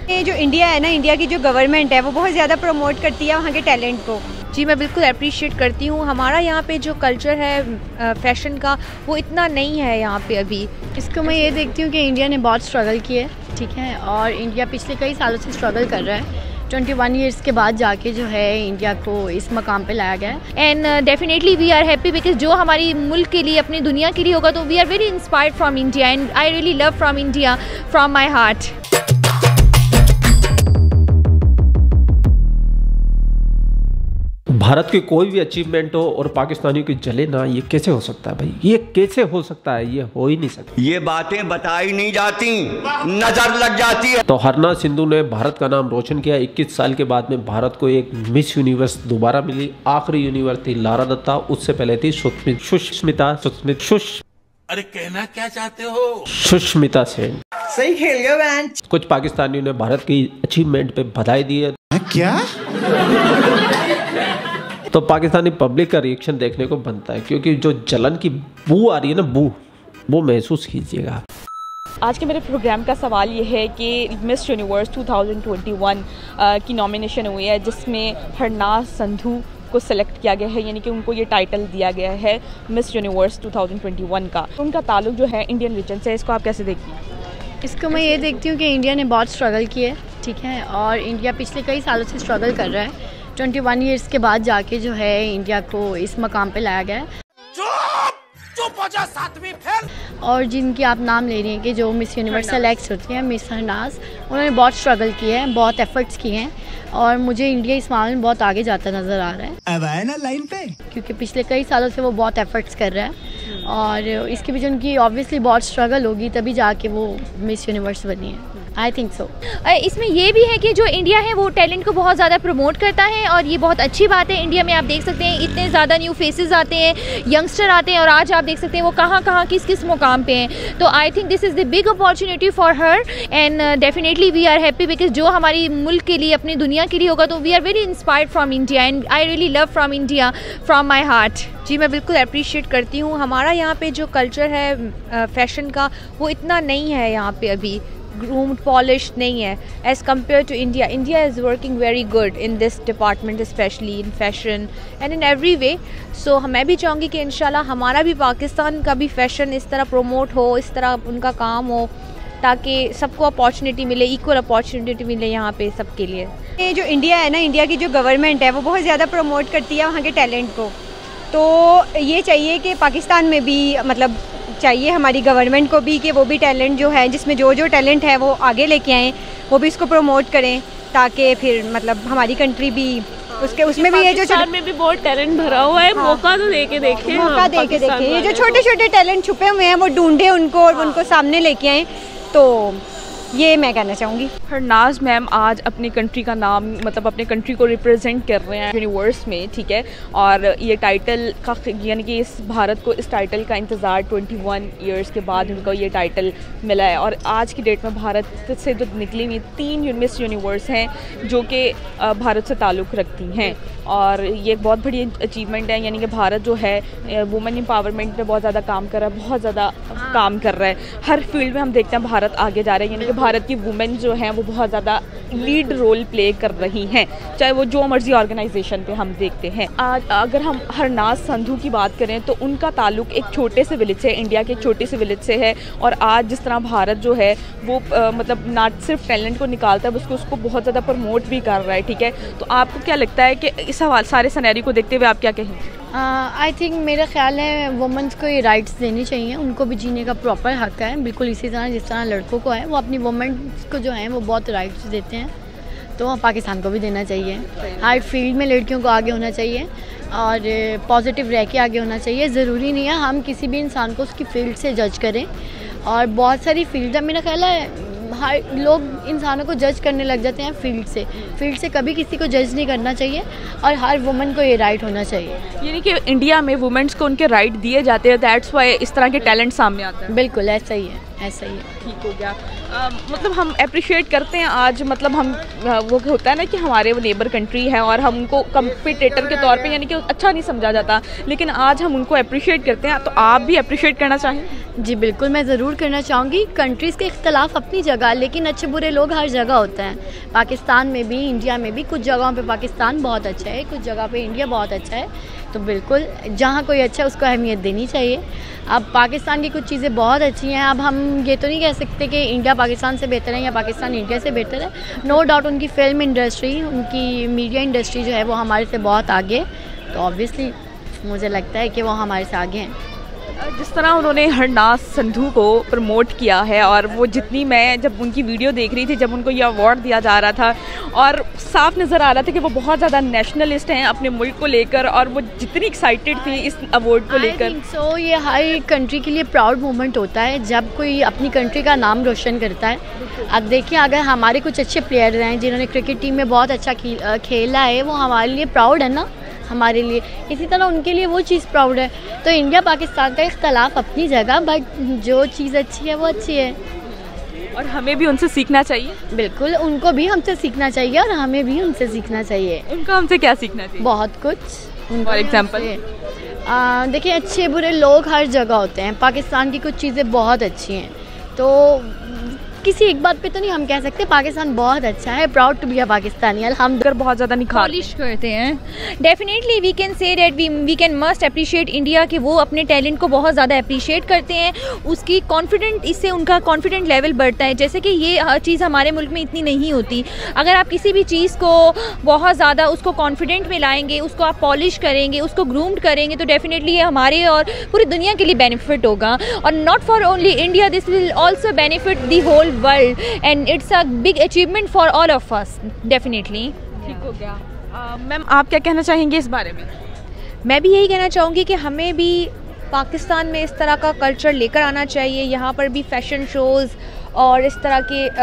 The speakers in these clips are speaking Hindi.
ये जो इंडिया है ना, इंडिया की जो गवर्नमेंट है वो बहुत ज़्यादा प्रमोट करती है वहाँ के टैलेंट को। जी मैं बिल्कुल अप्रिशिएट करती हूँ। हमारा यहाँ पे जो कल्चर है फैशन का वो इतना नहीं है यहाँ पे अभी। इसको मैं ये देखती हूँ कि इंडिया ने बहुत स्ट्रगल किया है, ठीक है, और इंडिया पिछले कई सालों से स्ट्रगल कर रहा है। 21 ईयर्स के बाद जाके जो है इंडिया को इस मकाम पे लाया गया है। And definitely we are happy because जो हमारी मुल्क के लिए, अपनी दुनिया के लिए होगा तो we are very inspired from India and I really love from India from my heart. Bharat की कोई भी अचीवमेंट हो और पाकिस्तानियों की जले ना, ये कैसे हो सकता है भाई? ये कैसे हो सकता है? ये हो ही नहीं सकता। ये बातें बताई नहीं जाती, नजर लग जाती है। तो हरनाज सिंधु ने भारत का नाम रोशन किया। 21 साल के बाद में भारत को एक मिस यूनिवर्स दोबारा मिली। आखिरी यूनिवर्स थी लारा दत्ता, उससे पहले थी सुष्मिता अरे कहना क्या चाहते हो? सुष्मिता सेन। सही खेल गया मैन। कुछ पाकिस्तानियों ने भारत की अचीवमेंट पे बधाई दी है। क्या? तो पाकिस्तानी पब्लिक का रिएक्शन देखने को बनता है, क्योंकि जो जलन की बू आ रही है ना, बू वो महसूस कीजिएगा। आज के मेरे प्रोग्राम का सवाल ये है कि मिस यूनिवर्स 2021 की नॉमिनेशन हुई है, जिसमें हरनाज संधू को सिलेक्ट किया गया है, यानी कि उनको ये टाइटल दिया गया है मिस यूनिवर्स 2021 का। उनका ताल्लुक जो है इंडियन रीजन से, इसको आप कैसे देखती हैं? इसको मैं ये देखती हूँ कि इंडिया ने बहुत स्ट्रगल किया है, ठीक है, और इंडिया पिछले कई सालों से स्ट्रगल कर रहा है। 21 ईयर्स के बाद जाके जो है इंडिया को इस मकाम पे लाया गया है। चुप हो जा, सातवीं फेल। और जिनकी आप नाम ले रही हैं कि जो मिस यूनिवर्स सेलेक्ट होती हैं, मिस हरनाज, उन्होंने बहुत स्ट्रगल किए हैं, बहुत एफर्ट्स किए हैं, और मुझे इंडिया इस मामले में बहुत आगे जाता नज़र आ रहा है। अब आए ना लाइन पे, क्योंकि पिछले कई सालों से वो बहुत एफर्ट्स कर रहा है, और इसके पीछे उनकी ऑब्वियसली बहुत स्ट्रगल होगी, तभी जाके वो मिस यूनिवर्स बनी है। I think so. इसमें ये भी है कि जो इंडिया है वो टैलेंट को बहुत ज़्यादा प्रमोट करता है, और ये बहुत अच्छी बात है। इंडिया में आप देख सकते हैं इतने ज़्यादा न्यू फेसेस आते हैं, यंगस्टर आते हैं, और आज आप देख सकते हैं वो कहाँ कहाँ किस मुकाम पे हैं। तो I think this is the big opportunity for her and definitely we are happy because जो हमारी मुल्क के लिए, अपनी दुनिया के लिए होगा तो we are very inspired from India and I really love from India from my heart. जी मैं बिल्कुल अप्रिशिएट करती हूँ। हमारा यहाँ पे जो कल्चर है फैशन का वो इतना नहीं है यहाँ पे अभी, groomed, polished नहीं है as compared to India. India is working very good in this department, especially in fashion and in every way. So मैं भी चाहूँगी कि इंशाल्लाह हमारा भी पाकिस्तान का भी फैशन इस तरह प्रमोट हो, इस तरह उनका काम हो, ताकि सबको अपॉर्चुनिटी मिले, इक्वल अपॉर्चुनिटी मिले यहाँ पे सबके लिए। ये जो इंडिया है ना, इंडिया की जो गवर्नमेंट है वो बहुत ज़्यादा प्रमोट करती है वहाँ के टैलेंट को। तो ये चाहिए कि पाकिस्तान में भी, मतलब चाहिए हमारी गवर्नमेंट को भी कि वो भी टैलेंट जो है, जिसमें जो टैलेंट है वो आगे लेके आएँ, वो भी इसको प्रमोट करें, ताकि फिर मतलब हमारी कंट्री भी उसमें भी, ये जो में भी बहुत टैलेंट भरा हुआ है। हाँ, मौका तो देके देखें, मौका देके देखें। ये जो छोटे छोटे टैलेंट छुपे हुए हैं वो ढूंढे उनको, और उनको सामने लेके आएँ। तो ये मैं कहना चाहूँगी। हरनाज मैम आज अपनी कंट्री का नाम, मतलब अपने कंट्री को रिप्रेजेंट कर रहे हैं यूनिवर्स में, ठीक है, और ये टाइटल का, यानी कि इस भारत को इस टाइटल का इंतज़ार 21 ईयर्स के बाद उनको ये टाइटल मिला है। और आज की डेट में भारत से जो निकली हुई 3 मिस यूनिवर्स हैं जो कि भारत से ताल्लुक़ रखती हैं, और ये एक बहुत बड़ी अचीवमेंट है। यानी कि भारत जो है वुमेन एम्पावरमेंट पे बहुत ज़्यादा काम कर रहा है, बहुत ज़्यादा काम कर रहा है। हर फील्ड में हम देखते हैं भारत आगे जा रहा है, यानी कि भारत की वुमेन जो हैं वो बहुत ज़्यादा लीड रोल प्ले कर रही हैं, चाहे वो जो मर्जी ऑर्गेनाइजेशन पे हम देखते हैं। आज अगर हम हरनाज संधू की बात करें तो उनका ताल्लुक एक छोटे से विलेज से, इंडिया के एक छोटे से विलेज से है, और आज जिस तरह भारत जो है वो मतलब ना सिर्फ टैलेंट को निकालता है, बल्कि उसको बहुत ज़्यादा प्रमोट भी कर रहा है, ठीक है। तो आपको क्या लगता है कि इस सारे सिनेरियो को देखते हुए आप क्या कहेंगे? आई थिंक मेरा ख्याल है वुमेन्स को ये राइट्स देनी चाहिए, उनको भी जीने का प्रॉपर हक है, बिल्कुल इसी तरह जिस तरह लड़कों को है। वो अपनी वुमेन्स को जो है वो बहुत राइट्स देते हैं, तो पाकिस्तान को भी देना चाहिए। हर फील्ड में लड़कियों को आगे होना चाहिए, और पॉजिटिव रह के आगे होना चाहिए। ज़रूरी नहीं है हम किसी भी इंसान को उसकी फील्ड से जज करें, और बहुत सारी फील्ड है, मेरा ख्याल है हर लोग इंसानों को जज करने लग जाते हैं फील्ड से कभी किसी को जज नहीं करना चाहिए, और हर वुमन को ये राइट होना चाहिए। यानी कि इंडिया में वुमेन्स को उनके राइट दिए जाते हैं, दैट्स वाई इस तरह के टैलेंट सामने आते हैं। बिल्कुल ऐसा ही है। ऐसा ही है। ठीक हो गया। मतलब हम अप्रिशिएट करते हैं आज, मतलब हम वो होता है ना कि हमारे वो नेबर कंट्री है और हम उनको कंपटीटर के तौर पे यानी कि अच्छा नहीं समझा जाता, लेकिन आज हम उनको अप्रिशिएट करते हैं। तो आप भी अप्रिशिएट करना चाहेंगे? जी बिल्कुल, मैं ज़रूर करना चाहूँगी। कंट्रीज़ के इख्तलाफ अपनी जगह, लेकिन अच्छे बुरे लोग हर जगह होते हैं। पाकिस्तान में भी, इंडिया में भी, कुछ जगहों पे पाकिस्तान बहुत अच्छा है, कुछ जगह पे इंडिया बहुत अच्छा है। तो बिल्कुल जहाँ कोई अच्छा है उसको अहमियत देनी चाहिए। अब पाकिस्तान की कुछ चीज़ें बहुत अच्छी हैं। अब हम ये तो नहीं कह सकते कि इंडिया पाकिस्तान से बेहतर है या पाकिस्तान इंडिया से बेहतर है। नो डाउट उनकी फ़िल्म इंडस्ट्री, उनकी मीडिया इंडस्ट्री जो है वो हमारे से बहुत आगे है। तो ऑब्वियसली मुझे लगता है कि वो हमारे से आगे हैं। जिस तरह उन्होंने हरनाज संधू को प्रमोट किया है, और वो जितनी, मैं जब उनकी वीडियो देख रही थी जब उनको ये अवार्ड दिया जा रहा था, और साफ नज़र आ रहा था कि वो बहुत ज़्यादा नेशनलिस्ट हैं अपने मुल्क को लेकर, और वो जितनी एक्साइटेड थी इस अवार्ड को लेकर। सो ये हर कंट्री के लिए प्राउड मोमेंट होता है जब कोई अपनी कंट्री का नाम रोशन करता है। अब देखिए, अगर हमारे कुछ अच्छे प्लेयर हैं जिन्होंने क्रिकेट टीम में बहुत अच्छा खेला है, वो हमारे लिए प्राउड है ना, हमारे लिए। इसी तरह उनके लिए वो चीज़ प्राउड है। तो इंडिया पाकिस्तान का इख्तलाफ अपनी जगह, बट जो चीज़ अच्छी है वो अच्छी है, और हमें भी उनसे सीखना चाहिए। बिल्कुल, उनको भी हमसे सीखना चाहिए और हमें भी उनसे सीखना चाहिए। उनका हमसे क्या सीखना चाहिए? बहुत कुछ। फॉर एग्जाम्पल देखिए, अच्छे बुरे लोग हर जगह होते हैं। पाकिस्तान की कुछ चीज़ें बहुत अच्छी हैं, तो किसी एक बात पे तो नहीं हम कह सकते। पाकिस्तान बहुत अच्छा है, proud to be a Pakistani. हम बहुत ज़्यादा पॉलिश करते हैं। Definitely we can say that we can must appreciate India कि वो अपने टैलेंट को बहुत ज़्यादा अप्रिशिएट करते हैं। उसकी कॉन्फिडेंट, इससे उनका कॉन्फिडेंट लेवल बढ़ता है। जैसे कि ये चीज़ हमारे मुल्क में इतनी नहीं होती। अगर आप किसी भी चीज़ को बहुत ज़्यादा उसको कॉन्फिडेंट में लाएंगे, उसको आप पॉलिश करेंगे, उसको ग्रूम्ड करेंगे, तो डेफिनेटली ये हमारे और पूरी दुनिया के लिए बेनिफिट होगा। और not for only India, this will also benefit the whole world, and it's a big achievement for all of us, definitely. ठीक हो गया। मैम, आप क्या कहना चाहेंगे इस बारे में? मैं भी यही कहना चाहूँगी कि हमें भी पाकिस्तान में इस तरह का कल्चर लेकर आना चाहिए। यहाँ पर भी फैशन शोज़ और इस तरह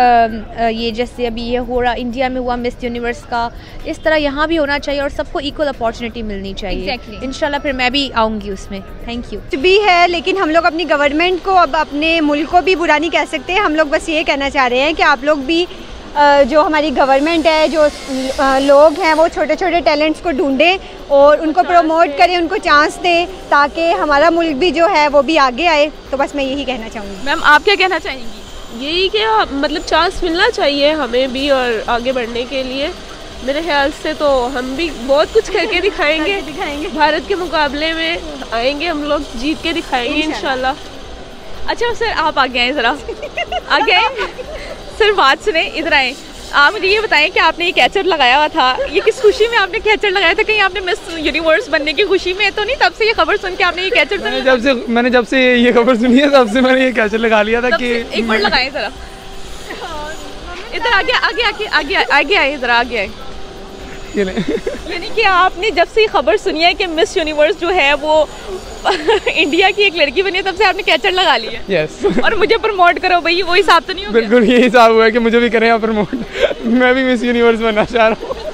के ये जैसे अभी ये हो रहा, इंडिया में हुआ मिस यूनिवर्स का, इस तरह यहाँ भी होना चाहिए और सबको इक्वल अपॉर्चुनिटी मिलनी चाहिए। इंशाल्लाह फिर मैं भी आऊँगी उसमें। Thank you. भी है, लेकिन हम लोग अपनी गवर्नमेंट को, अब अपने मुल्क को भी बुरा नहीं कह सकते। हम लोग बस ये कहना चाह रहे हैं कि आप लोग भी जो हमारी गवर्नमेंट है, जो लोग हैं, वो छोटे छोटे टैलेंट्स को ढूंढें और उनको प्रमोट करें, उनको चांस दें, ताकि हमारा मुल्क भी जो है वो भी आगे आए। तो बस मैं यही कहना चाहूँगी। मैम, आप क्या कहना चाहेंगी? यही कि मतलब चांस मिलना चाहिए हमें भी और आगे बढ़ने के लिए। मेरे ख्याल से तो हम भी बहुत कुछ करके दिखाएंगे। भारत के मुकाबले में आएंगे, हम लोग जीत के दिखाएंगे इंशाल्लाह। अच्छा सर, आप आगे आए ज़रा, आगे आए सर, बात सुने, इधर आए। आप मुझे ये बताएं कि आपने ये कैचर लगाया हुआ था, ये किस खुशी में आपने कैचर लगाया था? कहीं आपने मिस यूनिवर्स बनने की खुशी में तो नहीं? तब से ये खबर सुन के आपने ये कैचर मैंने जब से ये खबर सुनी है तब से मैंने ये कैचर लगा लिया था कि एक मिनट लगाए ज़रा, इधर आगे आगे आगे आगे आगे आए, इधर आगे आए। यानी कि आपने जब से ये खबर सुनी है कि मिस यूनिवर्स जो है वो इंडिया की एक लड़की बनी है, तब से आपने कैचर लगा लिया? यस। और मुझे प्रमोट करो भाई, वो हिसाब तो नहीं हो गया? बिल्कुल ये हिसाब हुआ है कि मुझे भी करें आप प्रमोट। मैं भी मिस यूनिवर्स बनना चाह रहा हूँ।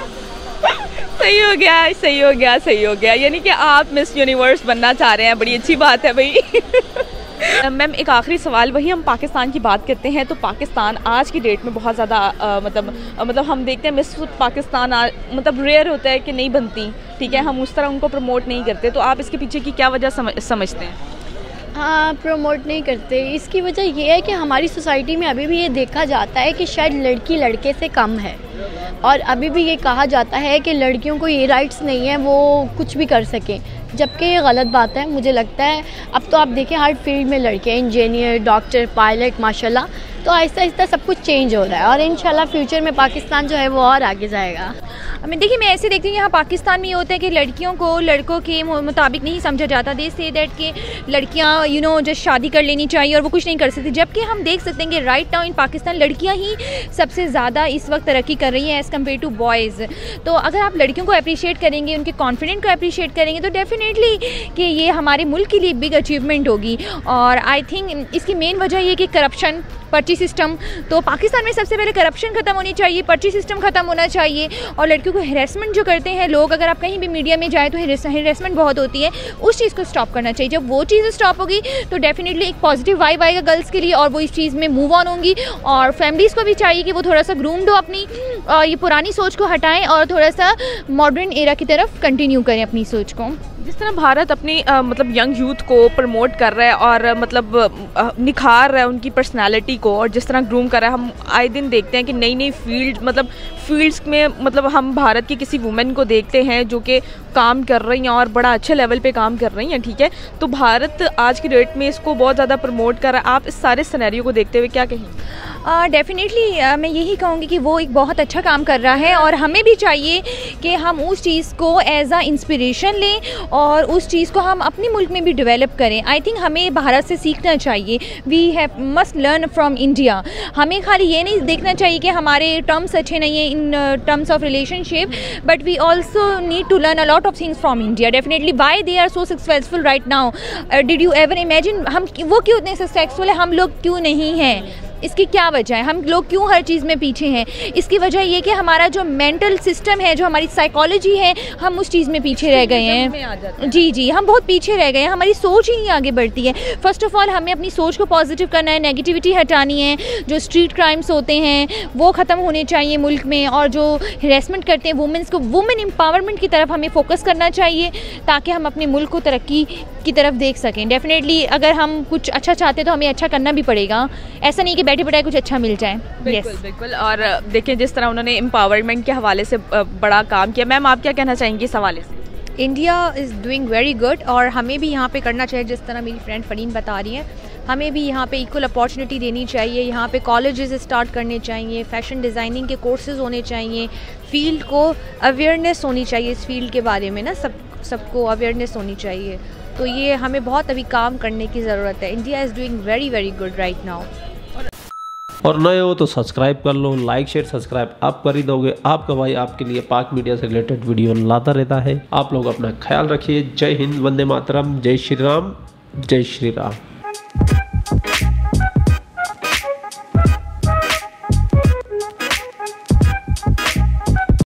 सही हो गया, सही हो गया, सही हो गया। यानी कि आप मिस यूनिवर्स बनना चाह रहे हैं, बड़ी अच्छी बात है भाई। मैम, एक आखिरी सवाल, वही हम पाकिस्तान की बात करते हैं तो पाकिस्तान आज की डेट में बहुत ज़्यादा मतलब हम देखते हैं मिस पाकिस्तान मतलब रेयर होता है कि नहीं बनती, ठीक है, हम उस तरह उनको प्रमोट नहीं करते। तो आप इसके पीछे की क्या वजह समझते हैं? हाँ, प्रमोट नहीं करते, इसकी वजह ये है कि हमारी सोसाइटी में अभी भी ये देखा जाता है कि शायद लड़की लड़के से कम है, और अभी भी ये कहा जाता है कि लड़कियों को ये राइट्स नहीं है वो कुछ भी कर सकें, जबकि ये गलत बात है। मुझे लगता है अब तो आप देखें हर फील्ड में लड़के, इंजीनियर, डॉक्टर, पायलट, माशाल्लाह। तो आहिस्ता आहिस्ता सब कुछ चेंज हो रहा है और इंशाल्लाह फ्यूचर में पाकिस्तान जो है वो और आगे जाएगा। देखिए, मैं ऐसे देखती हूँ यहाँ पाकिस्तान में ये होता है कि लड़कियों को लड़कों के मुताबिक नहीं समझा जाता। दे से दैट कि लड़कियाँ जस्ट शादी कर लेनी चाहिए और वो कुछ नहीं कर सकती, जबकि हम देख सकते हैं कि राइट नाउ इन पाकिस्तान लड़कियाँ ही सबसे ज़्यादा इस वक्त तरक्की कर रही हैं एज़ कम्पेयर टू बॉयज़। तो अगर आप लड़कियों को अप्रिशिएट करेंगे, उनके कॉन्फिडेंट को अप्रिशिएट करेंगे, तो डेफिनेटली कि ये हमारे मुल्क के लिए बिग अचीवमेंट होगी। और आई थिंक इसकी मेन वजह ये कि करप्शन पर्ची सिस्टम। तो पाकिस्तान में सबसे पहले करप्शन ख़त्म होनी चाहिए, पर्ची सिस्टम ख़त्म होना चाहिए, और लड़कियों को हेरेसमेंट जो करते हैं लोग, अगर आप कहीं भी मीडिया में जाए तो हेरेसमेंट बहुत होती है, उस चीज़ को स्टॉप करना चाहिए। जब वो चीज़ स्टॉप होगी तो डेफिनेटली एक पॉजिटिव वाइब आएगा गर्ल्स के लिए, और वो इस चीज़ में मूव ऑन होंगी। और फैमिलीज़ को भी चाहिए कि वो थोड़ा सा ग्रूम्ड हो, अपनी ये पुरानी सोच को हटाएं और थोड़ा सा मॉडर्न एरा की तरफ कंटिन्यू करें अपनी सोच को। जिस तरह भारत अपनी मतलब यंग यूथ को प्रमोट कर रहा है और मतलब निखार रहा है उनकी पर्सनालिटी को, और जिस तरह ग्रूम कर रहा है, हम आए दिन देखते हैं कि नई नई फील्ड्स में मतलब हम भारत की किसी वुमेन को देखते हैं जो कि काम कर रही हैं और बड़ा अच्छे लेवल पे काम कर रही हैं, ठीक है। तो भारत आज की डेट में इसको बहुत ज़्यादा प्रमोट कर रहा है। आप इस सारे सिनेरियो को देखते हुए क्या कहेंगे? डेफिनेटली मैं यही कहूँगी कि वो एक बहुत अच्छा काम कर रहा है, और हमें भी चाहिए कि हम उस चीज़ को एज आ इंस्पिरेशन लें और उस चीज़ को हम अपने मुल्क में भी डेवलप करें। आई थिंक हमें भारत से सीखना चाहिए। We have must learn from India. हमें खाली ये नहीं देखना चाहिए कि हमारे टर्म्स अच्छे नहीं हैं in terms of relationship, but we also need to learn a lot of things from India. Definitely why they are so successful right now, did you ever imagine हम वो क्यों इतने सक्सेसफुल है, हम लोग क्यों नहीं हैं? इसकी क्या वजह है? हम लोग क्यों हर चीज़ में पीछे हैं? इसकी वजह ये कि हमारा जो मेंटल सिस्टम है, जो हमारी साइकोलॉजी है, हम उस चीज़ में पीछे रह गए हैं। जी, हम बहुत पीछे रह गए हैं, हमारी सोच ही नहीं आगे बढ़ती है। फर्स्ट ऑफ ऑल हमें अपनी सोच को पॉजिटिव करना है, नेगेटिविटी हटानी है, जो स्ट्रीट क्राइम्स होते हैं वो ख़त्म होने चाहिए मुल्क में, और जो हेरेसमेंट करते हैं वुमेंस को, वुमेन एम्पावरमेंट की तरफ हमें फोकस करना चाहिए ताकि हम अपने मुल्क को तरक्की की तरफ देख सकें। डेफिनेटली अगर हम कुछ अच्छा चाहते हैं तो हमें अच्छा करना भी पड़ेगा, ऐसा नहीं कि बैठे बैठाए कुछ अच्छा मिल जाए। बिल्कुल। और देखिए जिस तरह उन्होंने एम्पावरमेंट के हवाले से बड़ा काम किया, मैम आप क्या कहना चाहेंगी इस हवाले से? India is doing very good, और हमें भी यहाँ पे करना चाहिए जिस तरह मेरी फ्रेंड फरीन बता रही है। हमें भी यहाँ पे इक्वल अपॉर्चुनिटी देनी चाहिए, यहाँ पे कॉलेजेस स्टार्ट करने चाहिए, फैशन डिज़ाइनिंग के कोर्सेज होने चाहिए, फील्ड को अवेयरनेस होनी चाहिए, इस फील्ड के बारे में ना सबको अवेयरनेस होनी चाहिए। तो ये हमें बहुत अभी काम करने की ज़रूरत है। India is doing very very good right now. और नए हो तो सब्सक्राइब कर लो, लाइक शेयर सब्सक्राइब आप कर ही दोगे। आपका भाई आपके लिए पाक मीडिया से रिलेटेड वीडियो लाता रहता है। आप लोग अपना ख्याल रखिए। जय हिंद, वंदे मातरम, जय श्री राम, जय श्री राम।